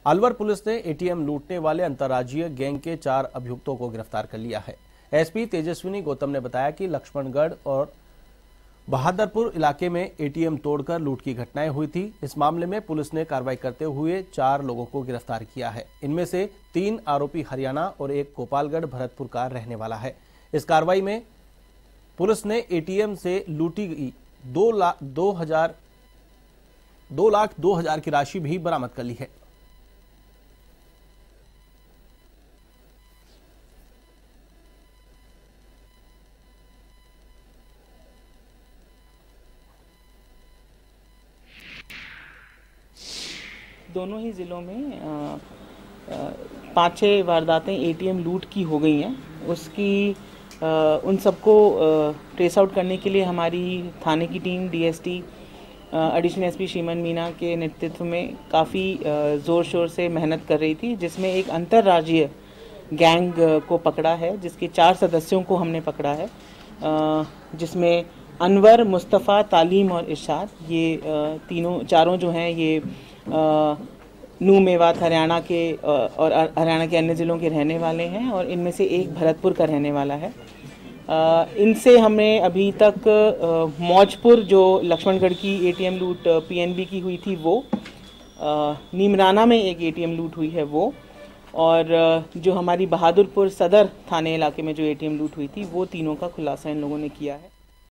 Alwar police ने ATM लूटने वाले अंतर्राज्यीय गैंग के 4 अभियुक्तों को गिरफ्तार कर लिया है। एसपी तेजस्विनी गौतम ने बताया कि लक्ष्मणगढ़ और बहादुरपुर इलाके में एटीएम तोड़कर लूट की घटनाएं हुई थी। इस मामले में पुलिस ने कार्रवाई करते हुए 4 लोगों को गिरफ्तार किया है। इनमें से 3 आरोपी हरियाणा और एक गोपालगढ़ भरतपुर का रहने वाला है। इस कार्रवाई में पुलिस ने एटीएम से लूटी गई 2,02,000 की राशि भी बरामद कर ली है। दोनों ही ज़िलों में 5-6 वारदातें एटीएम लूट की हो गई हैं। उसकी उन सबको ट्रेस आउट करने के लिए हमारी थाने की team DST additional SP Shriman Meena के नेतृत्व में काफ़ी ज़ोर शोर से मेहनत कर रही थी, जिसमें एक अंतर्राज्यीय गैंग को पकड़ा है, जिसके 4 सदस्यों को हमने पकड़ा है, जिसमें अनवर, मुस्तफ़ा, तालीम और इरशाद, ये चारों जो हैं ये नू मेवात हरियाणा के और हरियाणा के अन्य ज़िलों के रहने वाले हैं और इनमें से एक भरतपुर का रहने वाला है। इनसे हमें अभी तक मौजपुर जो लक्ष्मणगढ़ की एटीएम लूट पीएनबी की हुई थी वो, नीमराना में एक एटीएम लूट हुई है वो, और जो हमारी बहादुरपुर सदर थाने इलाके में जो एटीएम लूट हुई थी वो तीनों का खुलासा इन लोगों ने किया है।